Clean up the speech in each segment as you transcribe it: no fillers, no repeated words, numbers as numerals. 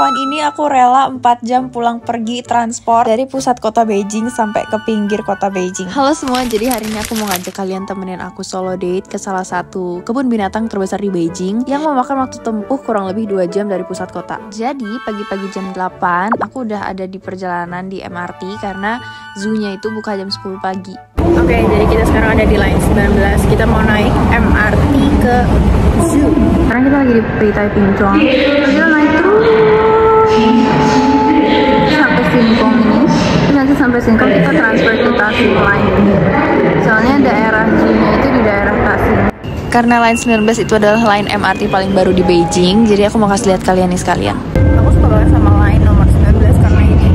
kawan ini aku rela 4 jam pulang pergi transport dari pusat kota Beijing sampai ke pinggir kota Beijing. Halo semua, jadi hari ini aku mau ngajak kalian temenin aku solo date ke salah satu kebun binatang terbesar di Beijing yang memakan waktu tempuh kurang lebih 2 jam dari pusat kota. Jadi pagi-pagi jam 8 aku udah ada di perjalanan di MRT karena zoo-nya itu buka jam 10 pagi. Oke, jadi kita sekarang ada di line 19. Kita mau naik MRT ke zoo. Sekarang kita lagi di Peitai Pincuang. Kita naik terus sampai Singkong ini. Nanti sampai Singkong kita transfer ke Tasing Line. Soalnya daerah zoo-nya itu di daerah Tasing. Karena line 19 itu adalah line MRT paling baru di Beijing, jadi aku mau kasih lihat kalian nih sekalian. Aku suka banget sama line nomor 19 karena ini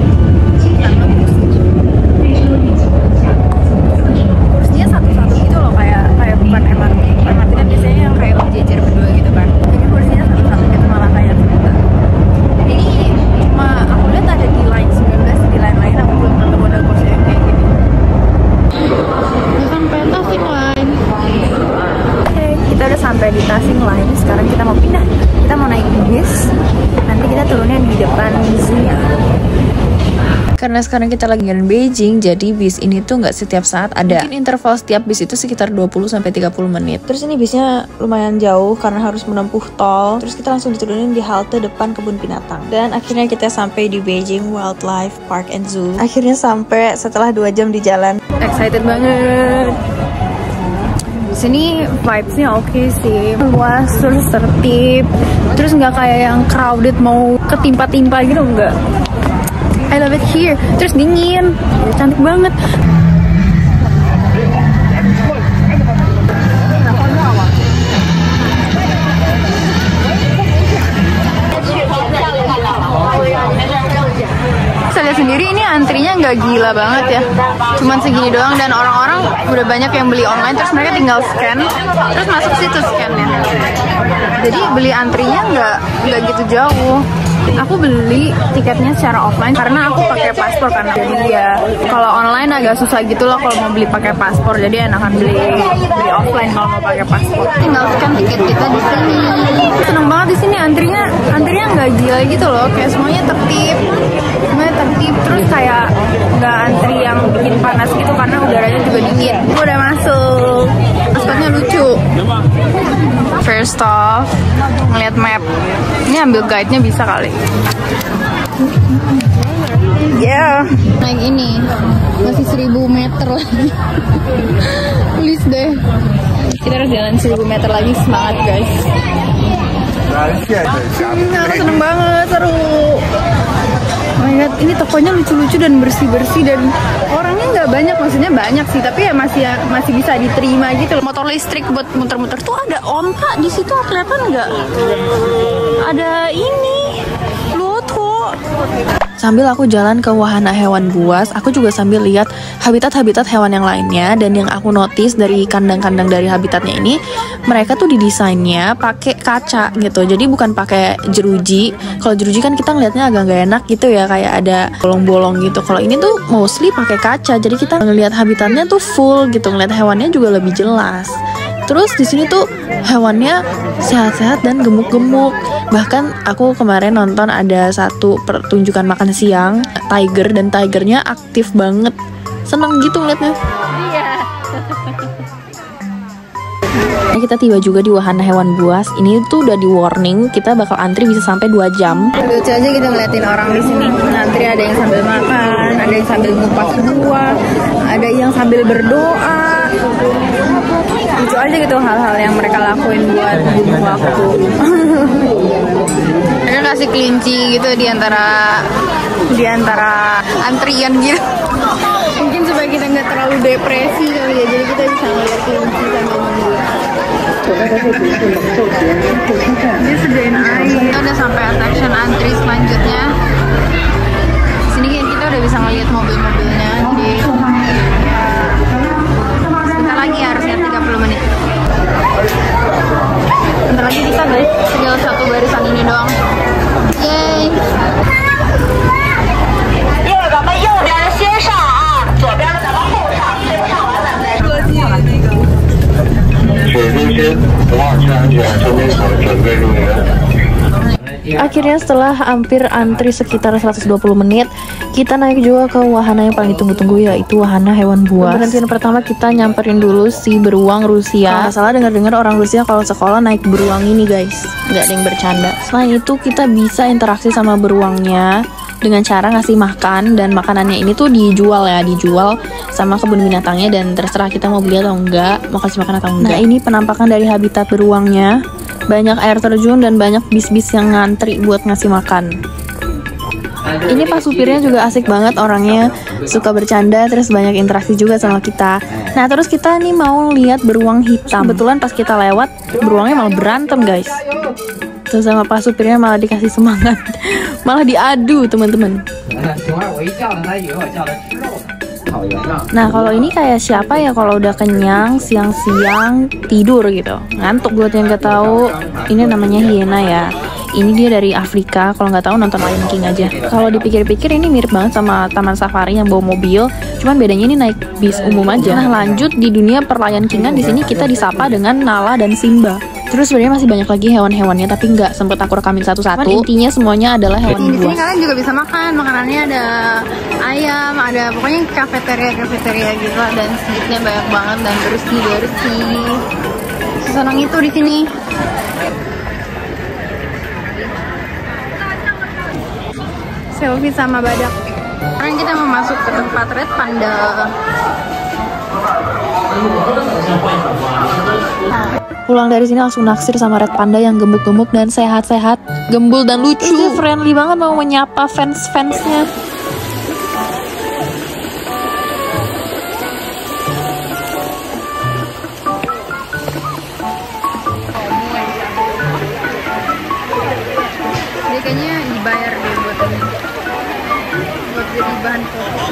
kursinya satu-satu gitu loh, kayak bukan MRT. MRT kan biasanya yang kayak berjejer berdua gitu kan. Ini kursinya satu-satu gitu, malah kayak sebentar. Ini cuma aku lihat ada di line 19, di line lain aku belum ketemu ada kursi yang kayak gini. Sampai Tasing Line. Oke, kita udah sampai di Tasing Line. Sekarang kita mau pindah. Kita mau naik bis. Nanti kita turunnya di depan zoo-nya. Karena sekarang kita lagi di Beijing, jadi bis ini tuh nggak setiap saat ada. Mungkin interval setiap bis itu sekitar 20-30 menit. Terus ini bisnya lumayan jauh karena harus menempuh tol. Terus kita langsung diturunin di halte depan kebun binatang. Dan akhirnya kita sampai di Beijing Wildlife Park and Zoo. Akhirnya sampai setelah 2 jam di jalan. Excited banget. Sini vibes-nya oke sih, luas, terus tertib, terus nggak kayak yang crowded mau ketimpa-timpa gitu, enggak. I love it here. Terus dingin, cantik banget. Saya lihat sendiri ini antrinya nggak gila banget ya, cuman segini doang dan orang-orang udah banyak yang beli online, terus mereka tinggal scan, terus masuk situ scan-nya. Jadi beli antrinya nggak gitu jauh. Aku beli tiketnya secara offline karena aku pakai paspor kan, jadi ya kalau online agak susah gitu loh kalau mau beli pakai paspor, jadi enakan beli offline kalau mau pakai paspor. Tinggal scan tiket kita di sini. Seneng banget di sini, antrinya nggak gila gitu loh, kayak semuanya tertib, terus kayak nggak antri yang bikin panas gitu karena udaranya juga dingin. Udah masuk, maskotnya lucu. First off, ngeliat map. Ini ambil guide-nya bisa kali. Yeah. Naik ini masih 1000 meter lagi. Please deh. Kita harus jalan 1000 meter lagi, semangat guys. Aku seneng banget, seru. Oh my god, ini tokonya lucu-lucu dan bersih-bersih dan orangnya nggak banyak, maksudnya banyak sih, tapi ya masih bisa diterima gitu. Motor listrik buat muter-muter tuh ada onta di situ, kelihatan nggak? Ada ini, loto. Sambil aku jalan ke wahana hewan buas, aku juga sambil lihat habitat-habitat hewan yang lainnya. Dan yang aku notice dari kandang-kandang dari habitatnya ini, mereka tuh didesainnya pakai kaca gitu. Jadi bukan pakai jeruji. Kalau jeruji kan kita ngelihatnya agak nggak enak gitu ya, kayak ada bolong-bolong gitu. Kalau ini tuh mostly pakai kaca. Jadi kita ngelihat habitatnya tuh full gitu, ngelihat hewannya juga lebih jelas. Terus di sini tuh hewannya sehat-sehat dan gemuk-gemuk. Bahkan aku kemarin nonton ada satu pertunjukan makan siang tiger, dan tigernya aktif banget. Seneng gitu ngeliatnya. Iya. Nah, kita tiba juga di wahana hewan buas. Ini tuh udah di warning kita bakal antri bisa sampai 2 jam. Lucu aja kita ngeliatin orang di sini. Antri ada yang sambil makan, ada yang sambil ngupas buah, ada yang sambil berdoa. Lucu aja gitu hal-hal yang mereka lakuin buat bunuh waktu. Mereka kasih kelinci gitu di antara antrian gitu. Mungkin supaya kita nggak terlalu depresi kali ya, jadi kita bisa ngeliat kelinci sambil nunggu. Dia sediain air. Kita udah sampai attraction antri selanjutnya. Sini kita udah bisa ngeliat mobil-mobilnya. Jadi sebentar lagi harusnya 30 menit. Bentar lagi bisa guys, tinggal satu barisan ini doang. Yeay. 水中心，无号车安全，周边所准备入园。 Akhirnya setelah hampir antri sekitar 120 menit, kita naik juga ke wahana yang paling ditunggu-tunggu, yaitu wahana hewan buas. Berhentian pertama kita nyamperin dulu si beruang Rusia. Kalau nggak salah dengar-dengar orang Rusia kalau sekolah naik beruang ini guys, nggak ada yang bercanda. Selain itu kita bisa interaksi sama beruangnya dengan cara ngasih makan, dan makanannya ini tuh dijual sama kebun binatangnya, dan terserah kita mau beli atau enggak, mau kasih makan atau enggak. Nah, ini penampakan dari habitat beruangnya. Banyak air terjun dan banyak bis-bis yang ngantri buat ngasih makan. Ini pas supirnya juga asik banget orangnya, suka bercanda, terus banyak interaksi juga sama kita. Nah, terus kita nih mau lihat beruang hitam. Kebetulan pas kita lewat, beruangnya malah berantem guys. Terus sama pas supirnya malah dikasih semangat, malah diadu teman-teman. Nah, kalau ini kayak siapa ya kalau udah kenyang siang-siang tidur gitu, ngantuk. Buat yang nggak tahu, ini namanya hiena ya. Ini dia dari Afrika. Kalau nggak tahu nonton Lion King aja. Kalau dipikir-pikir ini mirip banget sama taman safari yang bawa mobil, cuman bedanya ini naik bis umum aja. Nah, lanjut di dunia per-Lion King-an, di sini kita disapa dengan Nala dan Simba. Terus sebenarnya masih banyak lagi hewan-hewannya, tapi nggak sempet aku rekamin satu-satu. Intinya semuanya adalah hewan buas. Di sini kalian juga bisa makan. Makanannya ada ayam, ada pokoknya kafeteria gitu lah, dan seatnya banyak banget dan bersih. Senang itu di sini. Selfie sama badak. Sekarang kita mau masuk ke tempat Red Panda. Pulang dari sini langsung naksir sama Red Panda yang gemuk-gemuk dan sehat-sehat, gembul dan lucu. Dia friendly banget, mau menyapa fans-fansnya. Dia kayaknya dibayar deh buat ini, buat jadi bahan foto.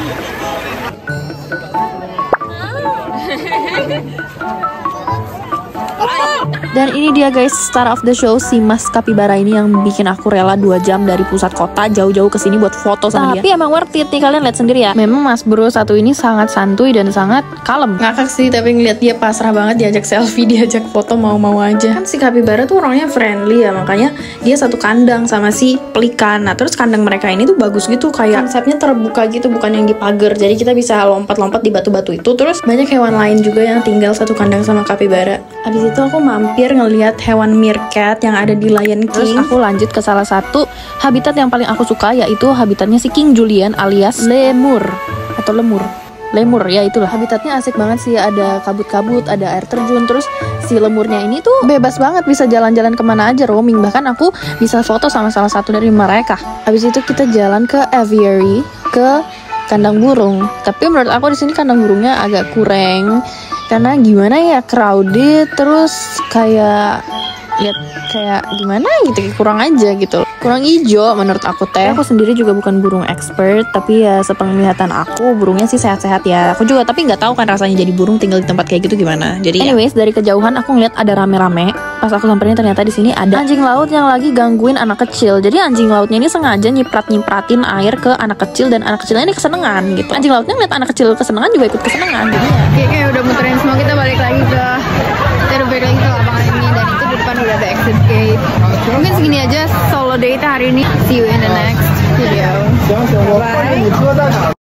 Dan ini dia guys, star of the show, si Mas Kapibara ini yang bikin aku rela 2 jam dari pusat kota jauh-jauh ke sini buat foto sama dia. Tapi emang worth it nih, kalian lihat sendiri ya. Memang Mas Bro satu ini sangat santuy dan sangat kalem. Ngakak sih, tapi ngeliat dia pasrah banget, diajak selfie, diajak foto mau-mau aja. Kan si Kapibara tuh orangnya friendly ya, makanya dia satu kandang sama si pelikan. Nah, terus kandang mereka ini tuh bagus gitu, kayak konsepnya terbuka gitu, bukan yang dipagar. Jadi kita bisa lompat-lompat di batu-batu itu. Terus banyak hewan lain juga yang tinggal satu kandang sama Kapibara. Habis itu aku mampir ngelihat hewan meerkat yang ada di Lion King. Terus aku lanjut ke salah satu habitat yang paling aku suka, yaitu habitatnya si King Julian alias lemur atau lemur ya, itulah. Habitatnya asik banget sih, ada kabut-kabut, ada air terjun. Terus si lemurnya ini tuh bebas banget, bisa jalan-jalan kemana aja, roaming. Bahkan aku bisa foto sama salah satu dari mereka. Habis itu kita jalan ke aviary, ke kandang burung. Tapi menurut aku di sini kandang burungnya agak kurang, karena gimana ya, crowded, terus kayak gimana gitu, kurang aja gitu, kurang hijau menurut aku teh. Aku sendiri juga bukan burung expert, tapi ya sepenglihatan aku burungnya sih sehat-sehat ya. Aku juga tapi nggak tahu kan rasanya jadi burung tinggal di tempat kayak gitu gimana. Jadi anyways, dari kejauhan aku ngeliat ada rame-rame. Pas aku samperin ternyata di sini ada anjing laut yang lagi gangguin anak kecil. Jadi anjing lautnya ini sengaja nyiprat-nyipratin air ke anak kecil, dan anak kecilnya ini kesenengan gitu. Anjing lautnya ngeliat anak kecil kesenengan juga ikut kesenengan. Jadi ya Oke, udah muterin semua, kita balik lagi ke lapangan ini, dan itu di depan udah ada exit gate. Mungkin segini aja solo date hari ini. See you in the next video. Bye.